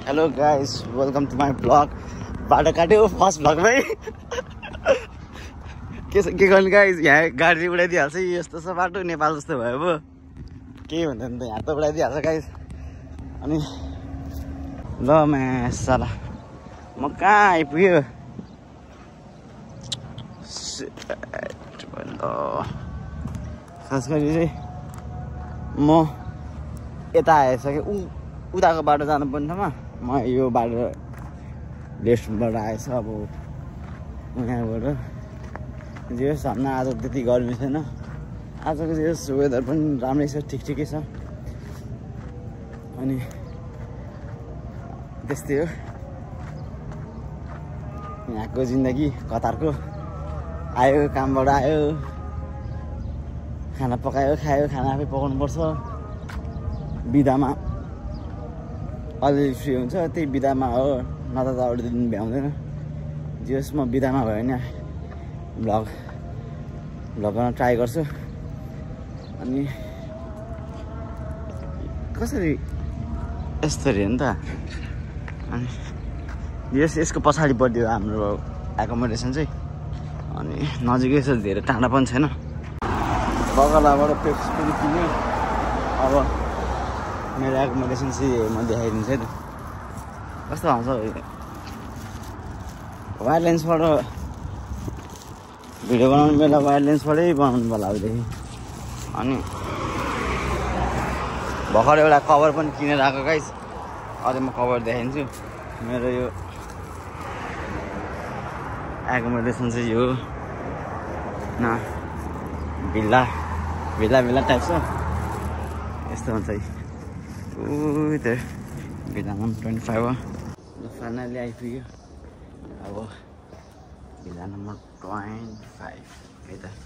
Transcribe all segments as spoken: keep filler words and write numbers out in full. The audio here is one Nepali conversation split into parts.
Hello guys, welcome to my vlog. बाटो काट्यो फर्स्ट भ्लगमै के के गर्नु गाइज यहाँ गाडी उडाइदिइहाल्छ यस्तो छ बाटो नेपाल जस्तो भयो अब के भन्दैन त यहाँ त उडाइदिइहाल्छ गाइज अनि ल म साला म कहाँ आइपुग्यो खास गरी चाहिँ म यता आइसकेँ उ उताको बाटो जानुपर्ने ठाउँमा म यो बाटो लेफ्टबाट आएछ अब यहाँबाट जे होस् हाम्न आज त्यति गर्मी छैन आजको जे होस् वेदर पनि राम्रै छ ठिक ठिकै छ अनि त्यस्तै हो यहाँको जिन्दगी कतारको आयो कामबाट आयो खाना पकायो खायो खाना आफै पकाउनु पर्छ बिदामा अलिअलि फ्री हुन्छ त्यही बिदामा हो न त अरू दिन भ्याउँदैन जे होस् म बिदामा भयो भने भ्लग भ्लग गर्न ट्राई गर्छु अनि कसरी यस्तो अरे नि त अनि यस यसको पछाडिपट्टि हो हाम्रो एकोमोडेसन चाहिँ अनि नजिकै छ धेरै टाढा पनि छैन बगलाबाट पेप्सी पनि किन्यो अब मेरो एकोमोडेसन चाहिँ म देखाइदिन्छु है त कस्तो आउँछ वायर लेन्सबाट भिडियो बनाउनु बेला वायर लेन्सबाटै बनाउनु पर्ला अबदेखि अनि भर्खर एउटा कभर पनि किनेर आएको गाइस अझै म कभर देखाइदिन्छु मेरो यो एकोमोडेसन चाहिँ यो न भिल्ला भिल्ला भिल्ला टाइप छ यस्तो हुन्छ है ऊ त्यो भिल्लामा ट्वेन्टी फाइभ हो फाइनली आइपुग्यो अब भिल्ला नम्बर ट्वेन्टी फाइभ है त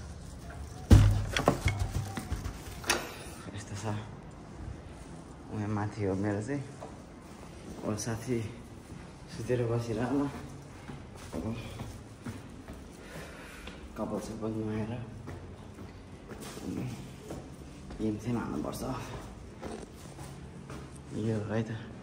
यस्तो छ उहाँ माथि हो मेरो चाहिँ अरू साथी सुतेर बसिरहनु अब कपाल सपाल नुहाएर गेम चाहिँ हाल्नुपर्छ यो है त